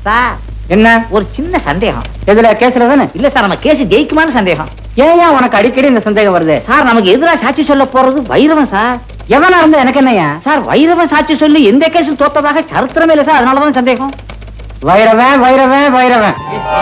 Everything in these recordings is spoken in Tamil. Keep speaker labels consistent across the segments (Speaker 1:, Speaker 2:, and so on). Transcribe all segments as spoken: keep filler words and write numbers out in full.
Speaker 1: சார்
Speaker 2: என்ன
Speaker 1: ஒரு சின்ன சந்தேகம்.
Speaker 2: எதுல கேஸ்ல தானே?
Speaker 1: இல்ல சார், நம்ம கேஸ் ஜெயிக்குமான்னு சந்தேகம்.
Speaker 2: ஏன் உனக்கு அடிக்கடி இந்த சந்தேகம் வருது?
Speaker 1: சார் நமக்கு எதிராக சாட்சி சொல்ல போறது வைரவன் சார்.
Speaker 2: எவனா இருந்தா எனக்கு என்னையா
Speaker 1: சார்? வைரவன் சாட்சி சொல்லி எந்த கேஸும் தோத்ததாக சரித்திரமே இல்லை சார், அதனாலதான் சந்தேகம்.
Speaker 2: வைரவன் வைரவன் வைரவன்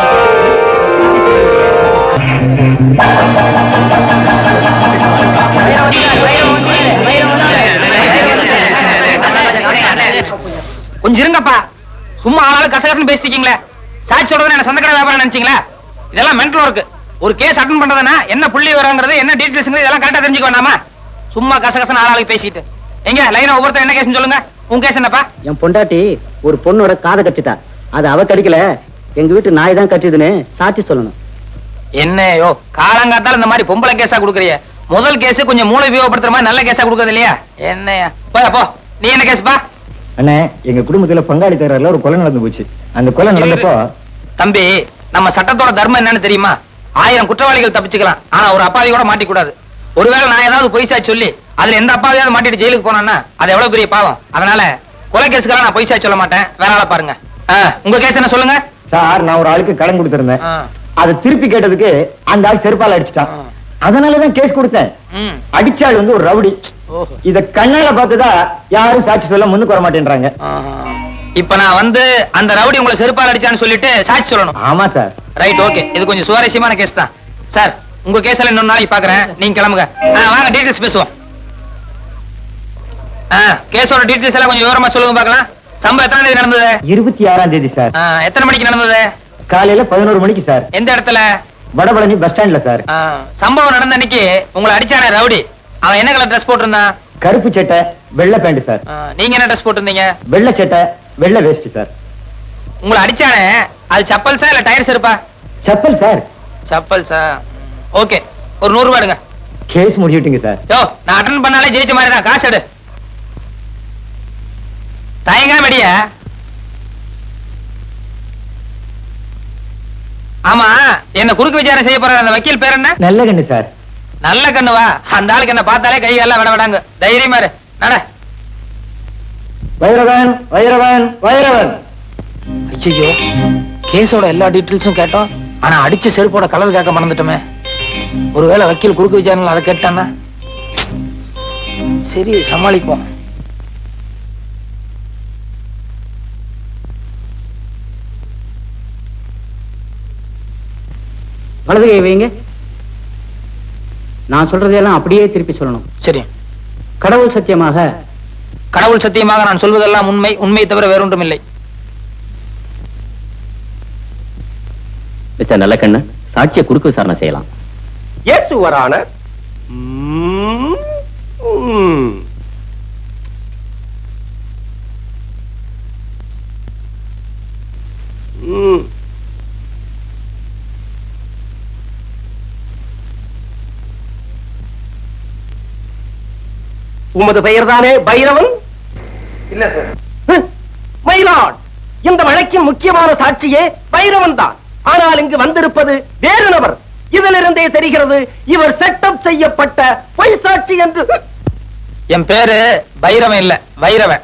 Speaker 3: கொஞ்சம் இருங்கப்பா. சும்மா ஆளாலும் கசகசன்னு பேசிட்டீங்களே. சாட்சி சொல்றது என்ன சந்தக்கடை வியாபாரம் நினைச்சீங்களா? இதெல்லாம் மென்டல் ஒர்க். ஒரு கேஸ் அட்டன் பண்றதுன்னா என்ன புள்ளி வராங்கிறது, என்ன டீடைல்ஸ், இதெல்லாம் கரெக்டா தெரிஞ்சுக்க வேண்டாமா? சும்மா கசகசன்னு ஆளாளுக்கு பேசிட்டு எங்க லைனா ஒவ்வொருத்தர் என்ன கேஸ்னு சொல்லுங்க. உங்க கேஸ் என்னப்பா?
Speaker 2: என் பொண்டாட்டி ஒரு பொண்ணோட காதை கட்டிட்டா. அது அவ கடிக்கல, எங்க வீட்டு நாய் தான் கட்டிதுன்னு சாட்சி சொல்லணும்.
Speaker 3: என்னையோ காலங்காத்தால இந்த மாதிரி பொம்பளை கேஸா கொடுக்குறிய? முதல் கேஸ் கொஞ்சம் மூளை உபயோகப்படுத்துற மாதிரி நல்ல கேஸா கொடுக்கறது இல்லையா? என்னையா போய் போ. நீ என்ன கேஸ்பா?
Speaker 4: அண்ணே, எங்க குடும்பத்துல பங்காளி தகராறுல ஒரு கொலை நடந்து போச்சு. அந்த கொலை நடந்தப்போ
Speaker 3: தம்பி, நம்ம சட்டத்தோட தர்மம் என்னன்னு தெரியுமா? ஆயிரம் குற்றவாளிகள் தப்பிச்சுக்கலாம், ஆனா ஒரு அப்பாவி கூட மாட்டிக்கூடாது. ஒருவேளை நான் ஏதாவது பொய்சா சொல்லி அதுல எந்த அப்பாவியாவது மாட்டிட்டு ஜெயிலுக்கு போனான்னா அது எவ்வளவு பெரிய பாவம். அதனால கொலை கேஸுக்கெல்லாம் நான் பொய்சா சொல்ல மாட்டேன். வேற ஆளை பாருங்க. உங்க கேஸ் என்ன சொல்லுங்க
Speaker 4: சார்? நான் ஒரு ஆளுக்கு கடன் கொடுத்திருந்தேன். அதை திருப்பி கேட்டதுக்கு அந்த ஆள் செருப்பால அடிச்சுட்டான். அதனாலதான் கேஸ் கொடுத்தேன். அடிச்சாள் வந்து ஒரு ரவுடி. இத கண்ணால பார்த்ததா யாரும் சாட்சி சொல்ல முன்னுக்கு வர மாட்டேன்றாங்க.
Speaker 3: இப்ப நான் வந்து அந்த ரவுடி உங்களை செருப்பால் அடிச்சான்னு சொல்லிட்டு சாட்சி சொல்லணும்.
Speaker 4: ஆமா சார்.
Speaker 3: Right, okay. இது கொஞ்சம் சுவாரஸ்யமான கேஸ் தான் சார். உங்க கேஸ்ல இன்னொரு நாளைக்கு பாக்குறேன். நீங்க கிளம்புங்க. வாங்க டீடைல்ஸ் பேசுவோம். கேஸோட டீடைல்ஸ் எல்லாம் கொஞ்சம் விவரமா சொல்லுங்க பாக்கலாம். சம்பவம் எத்தனை தேதி நடந்தது?
Speaker 4: இருபத்தி ஆறாம் தேதி சார்.
Speaker 3: எத்தனை மணிக்கு நடந்தது?
Speaker 4: காலையில பதினோரு மணிக்கு சார்.
Speaker 3: எந்த இடத்துல?
Speaker 4: வடபழனி பஸ் ஸ்டாண்ட்ல சார்.
Speaker 3: சம்பவம் நடந்த அன்னைக்கு உங்களை அடிச்சானே ரவுடி, அவன் என்ன கலர் ட்ரெஸ் போட்டிருந்தான்?
Speaker 4: கருப்பு சட்டை வெள்ளை பேண்ட் சார்.
Speaker 3: நீங்க என்ன ட்ரெஸ் போட்டிருந்தீங்க?
Speaker 4: வெள்ளை சட்டை வெள்ளை வேஸ்ட் சார்.
Speaker 3: உங்களை அடிச்சானே அது சப்பல்ஸா இல்ல டயர்ஸ் இருப்பா?
Speaker 4: சப்பல் சார்.
Speaker 3: சப்பல்ஸா? ஓகே, ஒரு நூறு ரூபாய் எடுங்க.
Speaker 4: Case முடிச்சுட்டீங்க sir.
Speaker 3: யோ, நான் அட்டன் பண்ணாலே ஜெயிச்ச மாதிரி தான். காசு எடு. தயங்காம அடியா. ஆமா, என்ன குறுக்கு விசாரணை செய்ய போற அந்த வக்கீல் பேர் என்ன?
Speaker 4: நல்ல கண்ணு சார்.
Speaker 3: நல்ல கண்ணுவா? அந்த ஆளுக்கு என்ன பார்த்தாலே கை எல்லாம் விட விடாங்க. தைரியமா இரு. நட.
Speaker 4: வைரவன் வைரவன் வைரவன்.
Speaker 3: ஐயோ, கேஸோட எல்லா டீடைல்ஸும் கேட்டோம், ஆனா அடிச்ச செருப்போட கலர் கேட்க மறந்துட்டோமே. ஒருவேளை வக்கீல் குறுக்கு விசாரணை அதை கேட்டானா? சரி, சமாளிப்போம்.
Speaker 2: வலது கை வைங்க. நான் சொல்றதெல்லாம் அப்படியே திருப்பி சொல்லணும்.
Speaker 3: சரி.
Speaker 2: கடவுள் சத்தியமாக.
Speaker 3: கடவுள் சத்தியமாக நான் சொல்வதெல்லாம் உண்மை, உண்மை தவிர வேறொன்றும் இல்லை.
Speaker 5: மிஸ்டர் நல்லக்கண்ணு, சாட்சியை குறுக்கு விசாரணை செய்யலாம்.
Speaker 6: Yes your honour. உமது பெயர் தானே பைரவன்?
Speaker 3: இல்ல சார்.
Speaker 6: மயிலாட், இந்த வழக்கின் முக்கியமான சாட்சியே பைரவன் தான். ஆனால் இங்கு வந்திருப்பது வேறு நபர். இதிலிருந்தே தெரிகிறது இவர் செட்டப் செய்யப்பட்ட பொய் சாட்சி என்று.
Speaker 3: என் பேரு பைரவன் இல்ல, வைரவன்.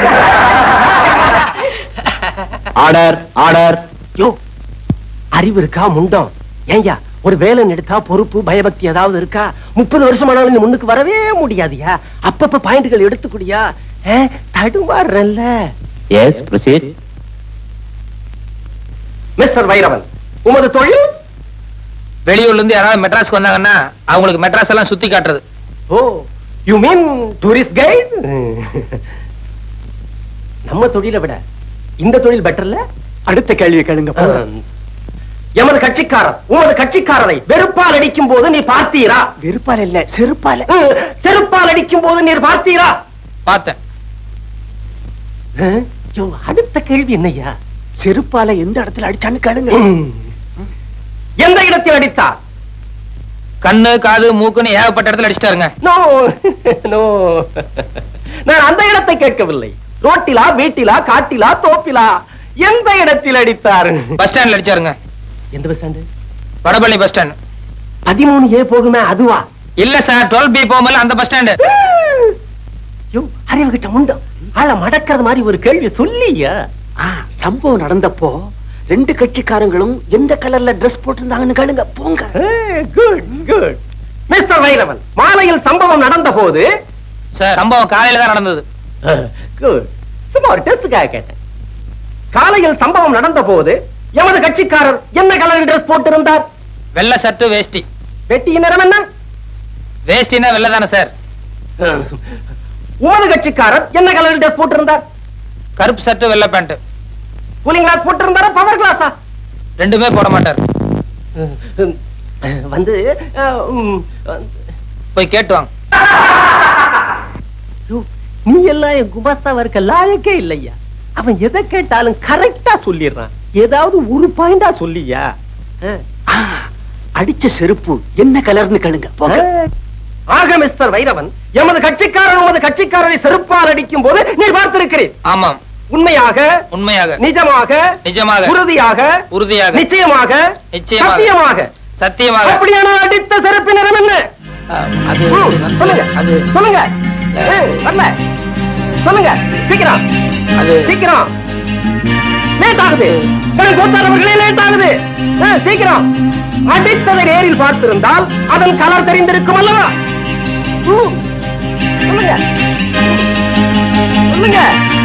Speaker 4: Order order.
Speaker 6: யோ, அறிவு இருக்கா முண்டம்? ஏய்யா, ஒரு வேலை எடுத்தா பொறுப்பு பயபக்தி ஏதாவது இருக்கா? முப்பது வருஷம் ஆனாலும் நீ முன்னுக்கு வரவே முடியாதியா? அப்பப்ப பாயிண்ட்கள் எடுத்துக்கூடியா? தடுமாறல்ல.
Speaker 5: Yes, proceed.
Speaker 6: மிஸ்டர் வைரவன், உமது தொழில்?
Speaker 3: வெளியூர்ல இருந்து யாராவது மெட்ராஸ்க்கு வந்தாங்கன்னா அவங்களுக்கு மெட்ராஸ் எல்லாம் சுத்தி காட்டுறது.
Speaker 6: Oh, you mean tourist guide? நம்ம தொழிலை விட இந்த தொழில் பெட்டர்ல. அடுத்த கேள்வி கேளுங்க. எமது கட்சிக்காரர் உமது கட்சிக்காரரை வெறுப்பால் அடிக்கும் போது நீ பார்த்தீரா? வெறுப்பால் இல்ல, செருப்பால். செருப்பால் அடிக்கும் போது நீர் பார்த்தீரா?
Speaker 3: பார்த்தேன்.
Speaker 6: அடுத்த கேள்வி என்னையா? செருப்பால எந்த இடத்துல அடிச்சான்னு கேளுங்க. எந்த இடத்தில் அடித்தார்?
Speaker 3: கண்ணு, காது, மூக்குன்னு ஏகப்பட்ட இடத்துல அடிச்சிட்டாருங்க.
Speaker 6: நோ நோ, நான் அந்த இடத்தை கேட்கவில்லை. ரோட்டிலா, வீட்டிலா, காட்டிலா, தோப்பிலா, எந்த இடத்தில் அடித்தார்?
Speaker 3: பஸ் ஸ்டாண்ட்ல அடிச்சாருங்க.
Speaker 6: எந்த bus stand?
Speaker 3: Vadapalani bus stand.
Speaker 6: பதிமூணு ஏ போகுமே அதுவா?
Speaker 3: இல்ல சார், டுவெல் பி போகும்போது அந்த பஸ் ஸ்டாண்டு.
Speaker 6: அறிவு கிட்ட முண்டம் ஆள மடக்கிறது மாதிரி ஒரு கேள்வி சொல்லியா? சம்பவம் நடந்தப்போ ரெண்டு கட்சிக்காரங்களும் எந்த கலர்ல டிரெஸ் போட்டிருந்தாங்கன்னு கேளுங்க போங்க. Good good. மிஸ்டர் வைரவன், மாலையில் சம்பவம் நடந்த போது
Speaker 3: சார் சம்பவம் காலையில தான் நடந்தது.
Speaker 6: குட். சும்மா ஒரு டெஸ்டுக்காக கேட்டேன். காலையில் சம்பவம் நடந்த போது எமது கட்சிக்காரர் என்ன கலர் டிரெஸ் போட்டிருந்தார்?
Speaker 3: வெள்ளை சட்டு வேஷ்டி.
Speaker 6: வெட்டியின் நிறம் என்ன?
Speaker 3: வேஷ்டினா வெள்ளை தானே சார்.
Speaker 6: உமது கட்சிக்காரர் என்ன கலர் டிரெஸ் போட்டிருந்தார்?
Speaker 3: கருப்பு சட்டு வெள்ளை பேண்ட்.
Speaker 6: கூலிங் கிளாஸ் போட்டிருந்தாரா பவர் கிளாஸா?
Speaker 3: ரெண்டுமே போட மாட்டார்.
Speaker 6: வந்து
Speaker 3: போய் கேட்டு வாங்க.
Speaker 6: நீ எல்லாம் என் குமாஸ்தாவா இருக்க லாயக்கே இல்லையா? அவன் எதை கேட்டாலும் கரெக்டா சொல்லிடுறான். ஏதாவது ஒரு பாயிண்டா சொல்லியா? அடிச்ச செருப்பு என்ன கலர்னு கேளுங்க போங்க. ஆக மிஸ்டர் வைரவன், எமது கட்சிக்காரர் உமது கட்சிக்காரரை செருப்பால் அடிக்கும் போது நீ பார்த்திருக்கிறேன்.
Speaker 3: ஆமாம்.
Speaker 6: உண்மையாக
Speaker 3: உண்மையாக
Speaker 6: நிஜமாக
Speaker 3: நிஜமாக
Speaker 6: உறுதியாக
Speaker 3: உறுதியாக
Speaker 6: நிச்சயமாக
Speaker 3: நிச்சயமாக
Speaker 6: சத்தியமாக
Speaker 3: சத்தியமாக.
Speaker 6: அப்படியான அடித்த செருப்பு நிறம் என்ன?
Speaker 3: அது
Speaker 6: சொல்லுங்க
Speaker 3: அது
Speaker 6: சொல்லுங்க. வரல சொல்லுங்க சீக்கிரம்.
Speaker 3: அது
Speaker 6: சீக்கிரம். லேட் ஆகுது. கோத்தாரவர்களே லேட் ஆகுது. சீக்கிரம். அடித்ததை நேரில் பார்த்திருந்தால் அதன் கலர் தெரிந்திருக்கும் அல்லவா? சொல்லுங்க சொல்லுங்க.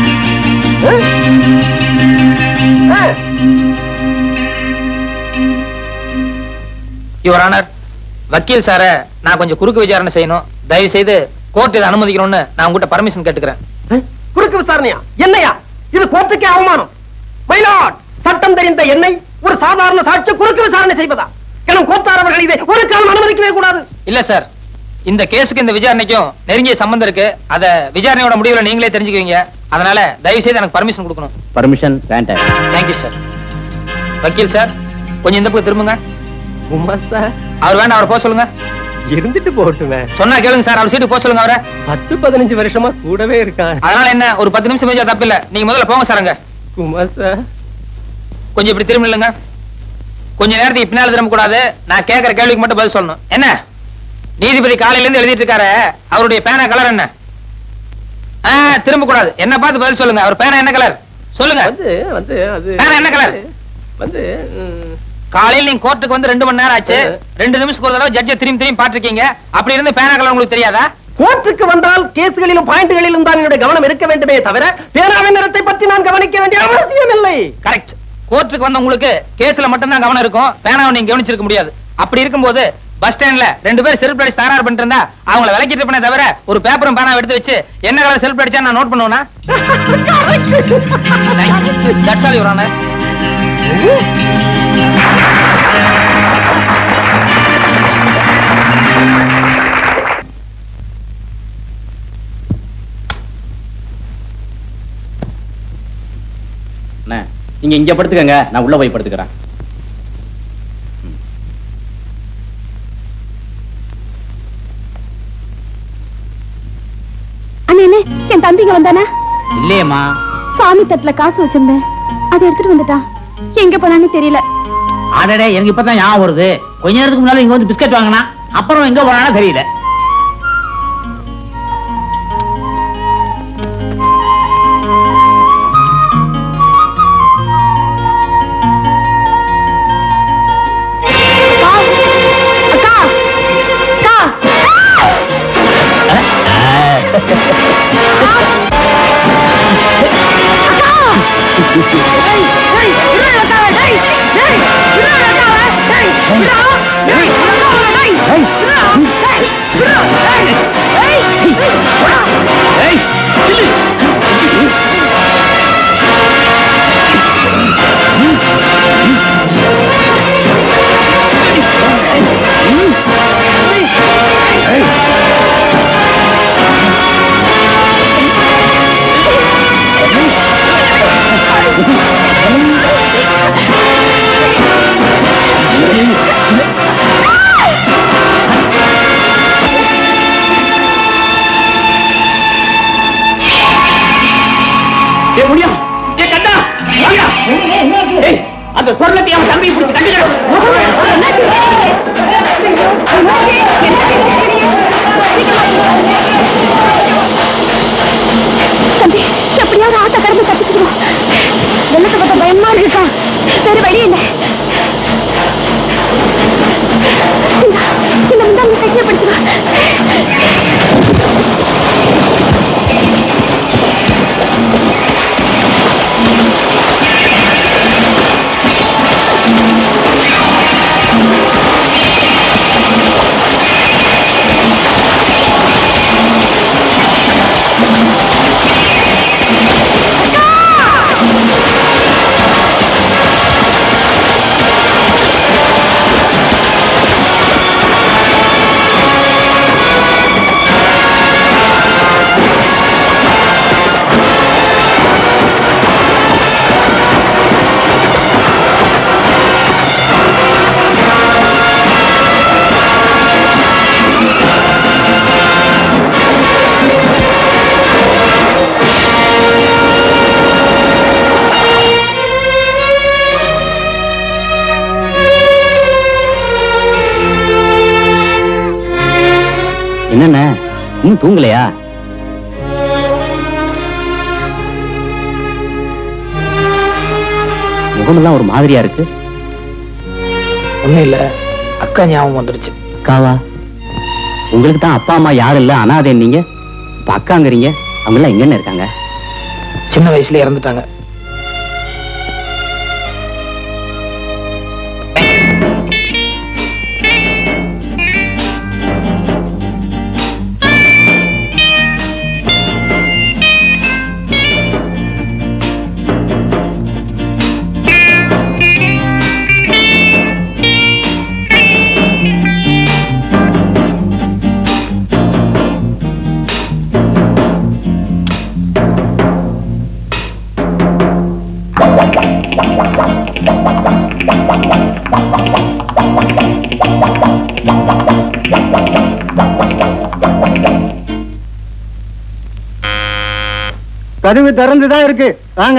Speaker 3: யுவர் ஆனர், வக்கீல் சார நான் கொஞ்சம் குறுக்கு விசாரணை செய்யணும். தயவு செய்து கோர்ட் இதை அனுமதிக்கணும்னு நான் உங்ககிட்ட பர்மிஷன் கேட்டுக்கிறேன்.
Speaker 6: குறுக்கு விசாரணையா? என்னையா இது? கோர்ட்டுக்கே அவமானம். மயிலாட், சட்டம் தெரிந்த என்னை ஒரு சாதாரண சாட்சி குறுக்கு விசாரணை செய்வதா? எனும் கோத்தாரவர்கள் இதை ஒரு காலம் அனுமதிக்கவே கூடாது.
Speaker 3: இல்ல சார், இந்த கேஸுக்கு இந்த விசாரணைக்கும் நெருங்கிய சம்பந்தம் இருக்கு. அத விசாரணையோட முடிவுல நீங்களே தெரிஞ்சுக்குவீங்க. அதனால தயவு செய்து எனக்கு பர்மிஷன் கொடுக்கணும்.
Speaker 5: பர்மிஷன் வேண்டாம்.
Speaker 3: Thank you sir. வக்கீல் சார், கொஞ்சம் இந்த பக்கம் திரும்புங்க.
Speaker 6: உமாஸ்தா,
Speaker 3: அவர் வேண்டாம், அவரை போக சொல்லுங்க.
Speaker 6: இருந்துட்டு போட்டுமே.
Speaker 3: சொன்னா கேளுங்க சார், அவர் சீட்டு போக சொல்லுங்க. அவரை
Speaker 6: பத்து பதினஞ்சு வருஷமா கூடவே இருக்கான்.
Speaker 3: அதனால என்ன, ஒரு பத்து நிமிஷம் பேஜா தப்பு இல்ல. நீங்க முதல்ல போங்க சார். அங்க
Speaker 6: உமாஸ்தா
Speaker 3: கொஞ்சம் இப்படி திரும்ப இல்லைங்க. கொஞ்ச நேரத்துக்கு பின்னால திரும்ப கூடாது. நான் கேட்கிற கேள்விக்கு மட்டும் பதில் சொல்லணும். என்ன நீதிபதி காலையில இருந்து எழுதிட்டு இருக்காரு, அவருடைய பேனா கலர் என்ன? திரும்ப கூடாது. என்ன பார்த்து பதில் சொல்லுங்க. அவர் பேனா என்ன கலர் சொல்லுங்க.
Speaker 6: வந்து வந்து அது
Speaker 3: பேனா என்ன கலர்?
Speaker 6: வந்து
Speaker 3: காலையில் நீங்க கோர்ட்டுக்கு வந்து ரெண்டு மணி நேரம் ஆச்சு. ரெண்டு நிமிஷத்துக்கு ஒரு தடவை ஜட்ஜை திரும்பி திரும்பி பாத்துருக்கீங்க. அப்படி இருந்து பேனா கலர் உங்களுக்கு தெரியாதா?
Speaker 6: கோர்ட்டுக்கு வந்தால் கேஸ்களிலும் பாயிண்ட்களிலும் தான் என்னுடைய கவனம் இருக்க வேண்டுமே தவிர பேனாவின் நிறத்தை பற்றி நான் கவனிக்க வேண்டிய அவசியம் இல்லை.
Speaker 3: கரெக்ட். கோர்ட்டுக்கு வந்த உங்களுக்கு கேஸ்ல மட்டும் தான் கவனம் இருக்கும். பேனாவை நீங்க கவனிச்சிருக்க முடியாது. அப்படி இருக்கும்போது பஸ் ஸ்டாண்ட்ல ரெண்டு பேர் செல்ஃப் அடிச்சு தகராறு பண்ணிட்டு இருந்தா அவங்கள விலக்கிட்டு பண்ண தவிர ஒரு பேப்பரும் பேனா எடுத்து வச்சு என்ன கலர் செல்ஃப் அடிச்சா நான் நோட் பண்ணுவேனா? That's all your honour.
Speaker 5: நீங்க இங்க படுத்துக்கங்க, நான் உள்ள போய் படுத்துக்கிறேன்.
Speaker 7: அண்ணே, என் தம்பிங்க வந்தானா?
Speaker 5: இல்லையம்மா.
Speaker 7: சாமி தட்டுல காசு வச்சிருந்தேன், அதை எடுத்துட்டு வந்துட்டான். எங்க போனான்னு தெரியல.
Speaker 1: ஆடடே, எனக்கு இப்பதான் ஞாபகம் வருது. கொஞ்ச நேரத்துக்கு முன்னால இங்க வந்து பிஸ்கட் வாங்கினா, அப்புறம் எங்க போனான்னு தெரியல. அந்த சொர்ணத்தை அவன் தம்பி பிடிச்சு கண்டுக்கிறான்.
Speaker 7: எப்படியாவது ஆட்ட கடந்து தப்பிச்சுடுவோம்.
Speaker 5: என்னென்ன இன்னும் தூங்கலையா? முகமெல்லாம் ஒரு மாதிரியா இருக்கு.
Speaker 3: ஒண்ணும் இல்ல, அக்கா ஞாபகம் வந்துருச்சு.
Speaker 5: அக்காவா? உங்களுக்கு தான் அப்பா அம்மா யாரும் இல்ல, அனாதை நீங்க. இப்ப அக்காங்கிறீங்க, அவங்க எல்லாம் எங்க இருக்காங்க?
Speaker 3: சின்ன வயசுல இறந்துட்டாங்க.
Speaker 4: கதவு திறந்துதான் இருக்கு, வாங்க.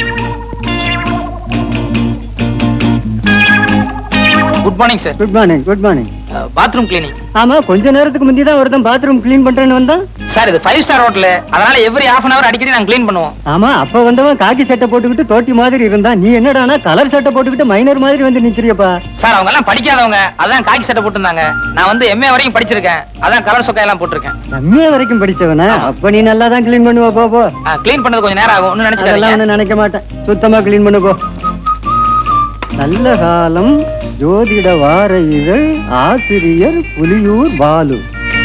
Speaker 3: Good morning sir.
Speaker 4: Good morning. Good morning.
Speaker 3: Bathroom cleaning.
Speaker 4: ஆமா, கொஞ்ச நேரத்துக்கு முந்தி தான் ஒருத்தன் பாத்ரூம் கிளீன் பண்றேன்னு வந்தான்.
Speaker 3: சார் இது ஃபைவ் ஸ்டார் ஹோட்டல், அதனால எவ்ரி ஹாஃப் அன் அவர் அடிக்கடி நாங்க கிளீன் பண்ணுவோம்.
Speaker 4: ஆமா, அப்ப வந்தவன் காக்கி சட்டை போட்டுக்கிட்டு தோட்டி மாதிரி இருந்தான். நீ என்னடானா கலர் சட்டை போட்டுக்கிட்டு மைனர் மாதிரி வந்து நிக்கிறியப்பா.
Speaker 3: சார் அவங்க எல்லாம் படிக்காதவங்க, அதான் காக்கி சட்டை போட்டுருந்தாங்க. நான் வந்து எம்ஏ வரைக்கும் படிச்சிருக்கேன், அதான் கலர் சொக்கா எல்லாம் போட்டிருக்கேன்.
Speaker 4: எம்ஏ வரைக்கும் படிச்சவனா? அப்ப நீ நல்லா தான் கிளீன் பண்ணுவா. போ போ.
Speaker 3: கிளீன் பண்ணது கொஞ்சம் நேரம் ஆகும், ஒன்னும் நினைச்சுக்காதீங்க.
Speaker 4: நினைக்க மாட்டேன், சுத்தமா கிளீன் பண்ணு போ. நல்ல காலம் ஜோதிட வார இதழ், ஆசிரியர் புலியூர் பாலு.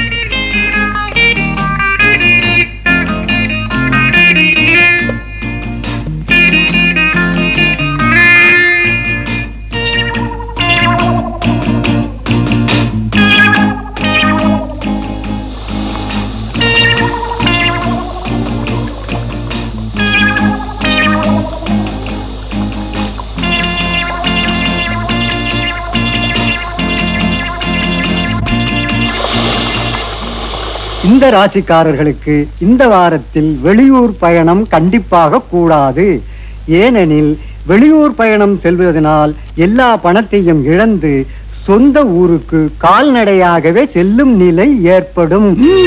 Speaker 4: இந்த ராசிக்காரர்களுக்கு இந்த வாரத்தில் வெளியூர் பயணம் கண்டிப்பாக கூடாது. ஏனெனில் வெளியூர் பயணம் செல்வதனால் எல்லா பணத்தையும் இழந்து சொந்த ஊருக்கு கால்நடையாகவே செல்லும் நிலை ஏற்படும்.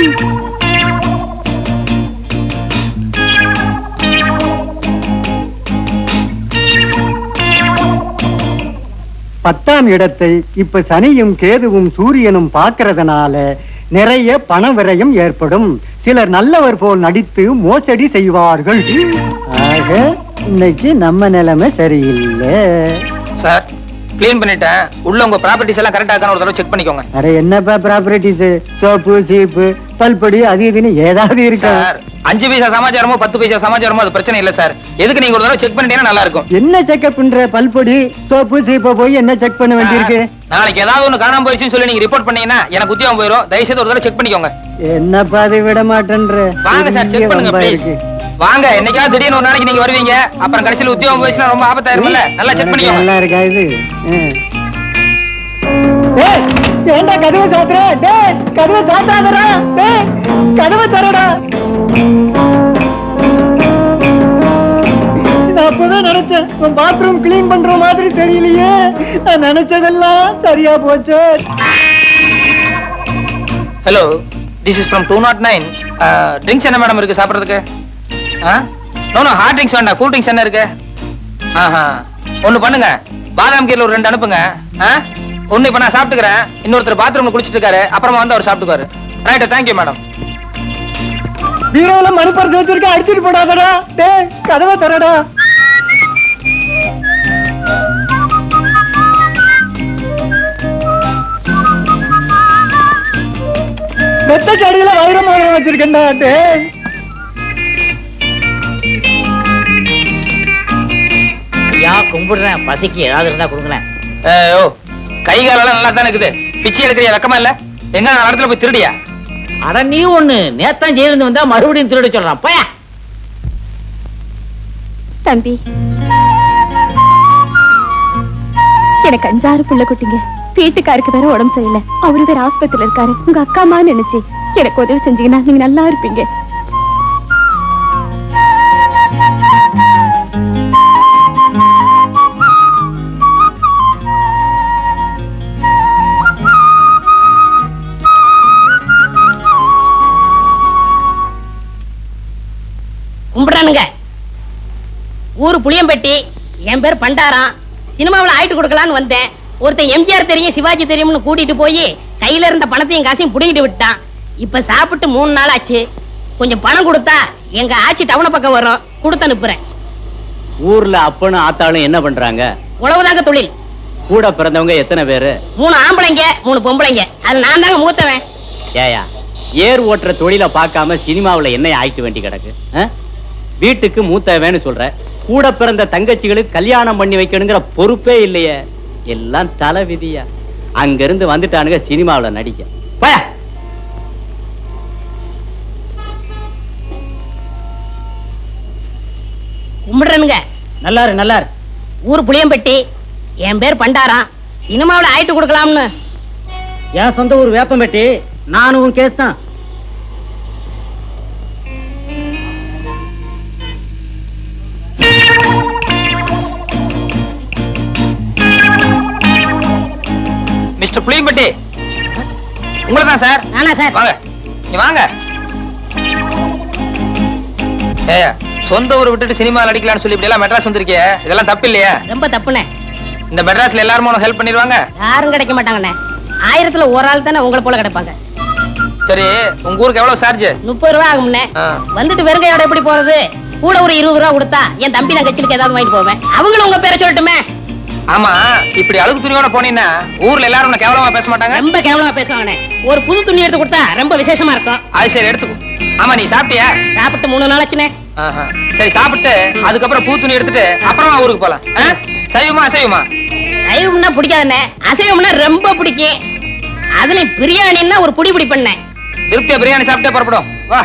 Speaker 4: பத்தாம் இடத்தை இப்ப சனியும் கேதுவும் சூரியனும் பார்க்கறதுனால நிறைய பண விரயம் ஏற்படும். சிலர் நல்லவர் போல் நடித்து மோசடி செய்வார்கள். ஆக இன்னைக்கு நம்ம நிலைமை சரியில்லை.
Speaker 3: சார் கிளீன் பண்ணிட்டேன், உள்ள உங்க ப்ராப்பர்ட்டிஸ் எல்லாம் கரெக்டா இருக்கான்னு ஒரு தடவை செக் பண்ணிக்கோங்க.
Speaker 4: அட என்னப்பா ப்ராப்பர்ட்டிஸ், சோப்பு சீப்பு பல்படி அது இதுன்னு ஏதாவது இருக்கா?
Speaker 3: சார் அஞ்சு பைசா சமாச்சாரமோ பத்து பைசா சமாச்சாரமோ அது பிரச்சனை இல்ல சார். எதுக்கு நீங்க ஒரு தடவை செக் பண்ணிட்டீங்கன்னா நல்லா இருக்கும்.
Speaker 4: என்ன செக்அப் பண்ற? பல்பொடி சோப்பு சீப்பை போய் என்ன செக் பண்ண வேண்டியிருக்கு?
Speaker 3: நாளைக்கு ஏதாவது ஒண்ணு காணாம போயிடுச்சுன்னு சொல்லி நீங்க ரிப்போர்ட் பண்ணீங்கன்னா எனக்கு உத்தியோகம் போயிடும். தயவுசெய்து ஒரு தடவை செக் பண்ணிக்கோங்க.
Speaker 4: என்னப்பா அதை விட மாட்டேன்ற?
Speaker 3: வாங்க சார் செக் பண்ணுங்க ப்ளீஸ். வாங்க, என்னைக்காவது திடீர்னு ஒரு நாளைக்கு நீங்க வருவீங்க, அப்புறம் கடைசியில் உத்தியோகம் போயிடுச்சுன்னா ரொம்ப ஆபத்தாயிரும்ல. நல்லா செக் பண்ணிக்கோங்க.
Speaker 4: நல்லா இருக்கா இது? ஏண்டா கதவை சாத்துற? டேய் கதவை சாத்தாதடா. டேய் கதவை தரடா. நான் அப்பதான் நினைச்சேன் உன் பாத்ரூம் கிளீன் பண்ற மாதிரி தெரியலையே. நான் நினைச்சதெல்லாம் சரியா போச்சு.
Speaker 3: Hello, this is from two nought nine. Drinks என்ன மேடம் இருக்கு சாப்பிட்றதுக்கு? நோ நோ ஹார்ட் ட்ரிங்க்ஸ் வேண்டாம், கூல் ட்ரிங்க்ஸ் என்ன இருக்கு? ஆஹா, ஒண்ணு பண்ணுங்க, பாதாம் கீரை ஒரு ரெண்டு அனுப்புங்க. ஒண்ணு இப்ப நான் சாப்பிட்டுக்கிறேன், இன்னொருத்தர் பாத்ரூம்ல குளிச்சிட்டு இருக்காரு, அப்புறமா வந்து அவர் சாப்பிட்டுக்காரு. Right, thank you madam.
Speaker 4: பீரோல மணி பர்ஸ் வச்சிருக்க, அடிச்சிட்டு போடாதடா. டேய் கதவை தரடா. மெத்த கடையில வைரமாக வச்சிருக்கேன்டா. டேய்
Speaker 1: ஐயா கும்பிடுறேன், பசிக்கு ஏதாவது இருந்தா கொடுங்களேன்.
Speaker 3: ஓ, கை காலெல்லாம் நல்லா தானே இருக்குது, பிச்சை எடுக்கிறியா? வெக்கமா இல்ல? எங்க நான் இடத்துல போய் திருடியா?
Speaker 1: அட நீ ஒண்ணு நேத்தான் ஜெயிலிருந்து வந்தா மறுபடியும் திருட சொல்றான். போயா
Speaker 7: தம்பி, எனக்கு அஞ்சாறு பிள்ளை குட்டிங்க. வீட்டுக்காருக்கு வேற உடம்பு சரியில்லை, அவரு வேற ஆஸ்பத்திரியில இருக்காரு. உங்க அக்கா அம்மா நினைச்சு எனக்கு உதவி செஞ்சீங்கன்னா நீங்க நல்லா இருப்பீங்க.
Speaker 8: கும்பிடுறானுங்க. ஊரு புளியம்பட்டி, என் பேர் பண்டாரம். சினிமாவில் ஆயிட்டு கொடுக்கலான்னு வந்தேன். ஒருத்தன் எம்ஜிஆர் தெரியும் சிவாஜி தெரியும்னு கூட்டிட்டு போய் கையில இருந்த பணத்தையும் காசையும் புடிங்கிட்டு விட்டான். இப்ப சாப்பிட்டு மூணு நாள் ஆச்சு. கொஞ்சம் பணம் கொடுத்தா எங்க ஆட்சி டவுன பக்கம் வரும், கொடுத்து அனுப்புறேன்.
Speaker 5: ஊர்ல அப்பனும் ஆத்தாளும் என்ன பண்றாங்க?
Speaker 8: உழவுதாங்க தொழில்.
Speaker 5: கூட பிறந்தவங்க எத்தனை பேரு?
Speaker 8: மூணு ஆம்பளைங்க மூணு பொம்பளைங்க. அது நான் தாங்க மூத்தவன்.
Speaker 5: ஏயா ஏர் ஓட்டுற தொழில பார்க்காம சினிமாவுல என்ன ஆயிட்டு வேண்டி கிடக்கு? வீட்டுக்கு மூத்தவன்னு சொல்ற, கூட பிறந்த தங்கச்சிகளுக்கு கல்யாணம் பண்ணி வைக்கணுங்கிற பொறுப்பே இல்லையே. எல்லாம் தலை விதியா. அங்க இருந்து வந்துட்டானுங்க சினிமாவுல நடிக்க. பய
Speaker 8: கும்பிடுறனுங்க.
Speaker 1: நல்லாரு நல்லாரு.
Speaker 8: ஊரு புளியம்பட்டி, என் பேர் பண்டாரம். சினிமாவில் ஆயிட்டு கொடுக்கலாம்னு.
Speaker 1: என் சொந்த ஊர் வேப்பம்பட்டி. நானும் கேஸ் தான்.
Speaker 3: மிஸ்டர் புளியம்பட்டி, உங்களதான் சார்?
Speaker 8: நானா சார்?
Speaker 3: வாங்க, நீ வாங்க. ஏயா, சொந்த ஊரை விட்டுட்டு சினிமாவில் அடிக்கலாம்னு சொல்லி இப்படி எல்லாம் மெட்ராஸ் வந்திருக்கே, இதெல்லாம் தப்பு இல்லையா?
Speaker 8: ரொம்ப தப்புண்ணே.
Speaker 3: இந்த மெட்ராஸ்ல எல்லாரும் உனக்கு ஹெல்ப் பண்ணிடுவாங்க?
Speaker 8: யாரும் கிடைக்க மாட்டாங்கண்ணே. ஆயிரத்துல ஒரு ஆள் தானே உங்களை போல கிடைப்பாங்க.
Speaker 3: சரி, உங்க ஊருக்கு எவ்வளவு சார்ஜ்?
Speaker 8: முப்பது ரூபா ஆகும்ண்ணே. வந்துட்டு வெறுங்கையோட எப்படி போறது? கூட ஒரு இருபது ரூபா கொடுத்தா என் தம்பி நான் கட்சிக்கு ஏதாவது வாங்கிட்டு போவேன். அவங்களும் உங்க பேரை சொல்லட்டுமே.
Speaker 3: ஆமா, இப்படி அழுகு துணியோட போனீங்கன்னா ஊர்ல எல்லாரும் உன்னை கேவலமா பேச மாட்டாங்க?
Speaker 8: ரொம்ப கேவலமா பேசுவாங்கண்ணே. ஒரு புது துணி எடுத்து கொடுத்தா ரொம்ப விசேஷமா இருக்கும்.
Speaker 3: அது சரி, எடுத்துக்கோ. ஆமா, நீ சாப்பிட்டியா?
Speaker 8: சாப்பிட்டு மூணு நாள் ஆச்சுனே.
Speaker 3: சரி, சாப்பிட்டு அதுக்கப்புறம் பூ துணி எடுத்துட்டு அப்புறமா ஊருக்கு போலாம். சைவமா அசைவமா?
Speaker 8: சைவம்னா பிடிக்காதுண்ணே, அசைவம்னா ரொம்ப பிடிக்கும். அதுல பிரியாணின்னா ஒரு புடி பிடி பண்ணேன்.
Speaker 3: திருப்தியா பிரியாணி சாப்பிட்டே புறப்படும். வா.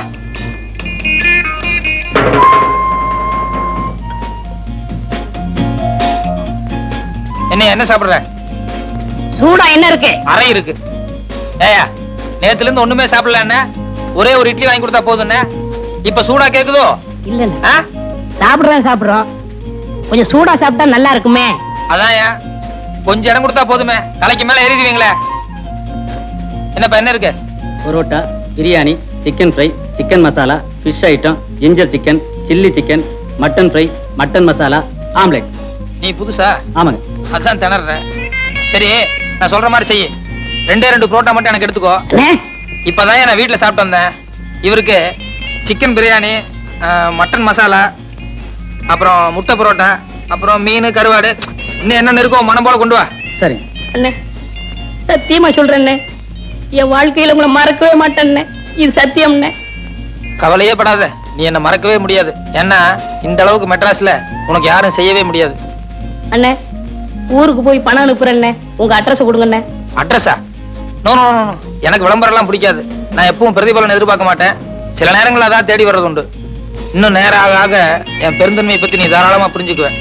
Speaker 3: என்ன என்ன சாப்பிடுற?
Speaker 8: சூடா என்ன இருக்கு?
Speaker 3: அறை இருக்கு. ஏயா, நேத்துல இருந்து ஒண்ணுமே சாப்பிடல. என்ன ஒரே ஒரு இட்லி வாங்கி கொடுத்தா போதும். இப்ப சூடா கேக்குதோ?
Speaker 8: இல்ல, சாப்பிடுறேன் சாப்பிடுறோம். கொஞ்சம் சூடா சாப்பிட்டா நல்லா இருக்குமே.
Speaker 3: அதான் கொஞ்சம் இடம் கொடுத்தா போதுமே, தலைக்கு மேல ஏறிடுவீங்களே. என்னப்பா என்ன இருக்கு?
Speaker 5: Parotta, biryani, chicken fry, chicken masala, fish item, ginger chicken, chilli chicken, mutton fry, mutton masala, omelette.
Speaker 3: நீ புதுசா?
Speaker 5: ஆமாங்க.
Speaker 3: அதான் திணறேன். சரி, நான் சொல்ற மாதிரி செய்ய. ரெண்டே ரெண்டு புரோட்டா மட்டும் எனக்கு எடுத்துக்கோ. இப்பதான் நான் வீட்டுல சாப்பிட்டு வந்தேன். இவருக்கு சிக்கன் பிரியாணி, மட்டன் மசாலா, அப்புறம் முட்டை புரோட்டா, அப்புறம் மீன், கருவாடு, இன்னும் என்ன இருக்கோ மனம் போல கொண்டு வா.
Speaker 5: சரி
Speaker 8: அண்ணே, சத்தியமா சொல்றேன்னே, என் வாழ்க்கையில உங்களை மறக்கவே மாட்டேன்னே. இது சத்தியம்னே.
Speaker 3: கவலையே படாத, நீ என்ன மறக்கவே முடியாது. ஏன்னா இந்த அளவுக்கு மெட்ராஸ்ல உனக்கு யாரும் செய்யவே முடியாது.
Speaker 8: அண்ணே, ஊருக்கு போய் பணம் அனுப்புறேன்னே. உங்க அட்ரஸ் கொடுங்கண்ணே.
Speaker 3: அட்ரஸா? நோ நோ நோ, எனக்கு விளம்பரம் எல்லாம் பிடிக்காது. நான் எப்பவும் பிரதிபலன் எதிர்பார்க்க மாட்டேன். சில நேரங்கள் அதான் தேடி வர்றது உண்டு. இன்னும் நேரம் ஆக ஆக என் பெருந்தன்மையை பத்தி நீ தாராளமா புரிஞ்சுக்குவேன்.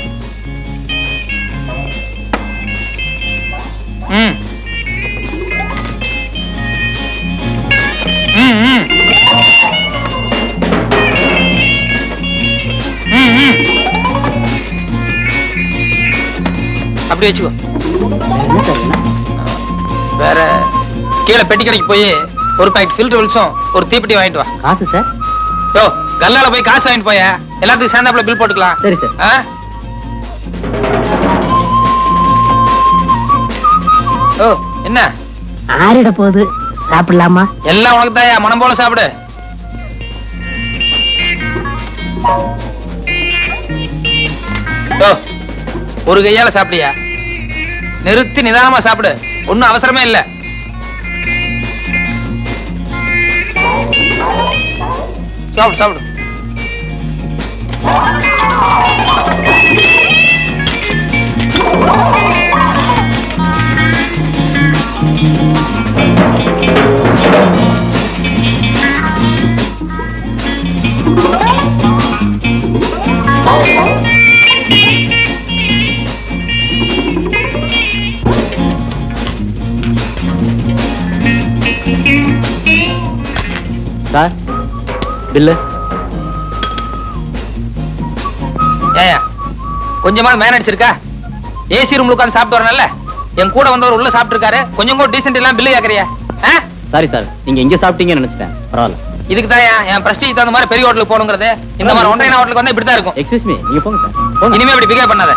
Speaker 3: ம் ம் ம் ம் ம் அப்படி வச்சுக்கோ. வேற கீழே பெட்டி கடைக்கு போய் ஒரு பாக்கெட் ஃபில்டர் வில்ஸும் ஒரு தீப்பெட்டி வாங்கிட்டு வா.
Speaker 5: காசு சார்?
Speaker 3: யோ, கல்லால போய் காசு வாங்கிட்டு போய, எல்லாத்துக்கும் சேர்ந்தாப்புல பில் போட்டுக்கலாம்.
Speaker 5: சரி சார்.
Speaker 3: ஆ? ஓ, என்ன
Speaker 8: ஆறிட போகுது, சாப்பிடலாமா?
Speaker 3: எல்லாம் உனக்கு தாயா, மனம் போல சாப்பிடு. ஓ, ஒரு கையால சாப்பிடியா? நிறுத்தி நிதானமா சாப்பிடு, ஒன்னும் அவசரமே இல்ல. சாப்பிடு சாப்பிடு.
Speaker 5: Sir, bill.
Speaker 3: ஏயா, கொஞ்சமா மேன் அடிச்சிருக்கா? ஏசி ரூம்ல உட்கார்ந்து சாப்பிட்டு வரணும்ல. என் கூட வந்தவர் உள்ள சாப்பிட்டு இருக்காரு, கொஞ்சம் கூட டீசென்ட் எல்லாம் பில்லு கேக்குறியா?
Speaker 5: சாரி சார், நீங்க இங்க சாப்பிட்டீங்கன்னு நினைச்சிட்டேன். பரவாயில்ல.
Speaker 3: இதுக்கு தான் என் பிரஸ்டீஜ் தகுந்த மாதிரி பெரிய ஹோட்டலுக்கு போகணுங்கிறது. இந்த மாதிரி ஒன்றைய ஹோட்டலுக்கு வந்து இப்படித்தான் இருக்கும்.
Speaker 5: எக்ஸ்கியூஸ் மீ, நீங்க போங்க சார்.
Speaker 3: இனிமே இப்படி பிகேவ் பண்ணாத.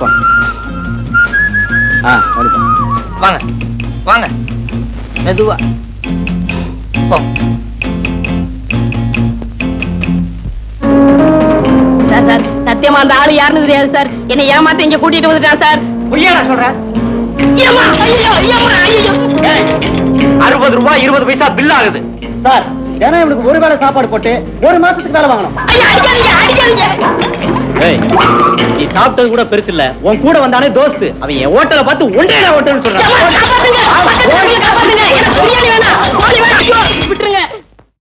Speaker 5: ஆ, சரிப்பா.
Speaker 3: வாங்க வாங்க மெதுவா போ.
Speaker 8: சார் சார் சத்தியமா அந்த ஆளு யாருன்னு தெரியாது சார். என்னை ஏமாத்த இங்க கூட்டிட்டு வந்துட்டான் சார்.
Speaker 6: பொய்யாடா சொல்றேன்.
Speaker 5: அறுபது ரூபாய் இருபது பைசா பில் ஆகுது
Speaker 2: சார். ஏன்னா இவனுக்கு ஒரு வேளை சாப்பாடு போட்டு ஒரு மாசத்துக்கு மேல வாங்கணும்.
Speaker 5: ஏய், நீ சாப்பிட்டது கூட பெருசு இல்ல. உன் கூட வந்தானே தோஸ்து, அவன் என் ஹோட்டலை பார்த்து ஒன்றே ஹோட்டல் சொல்றான்.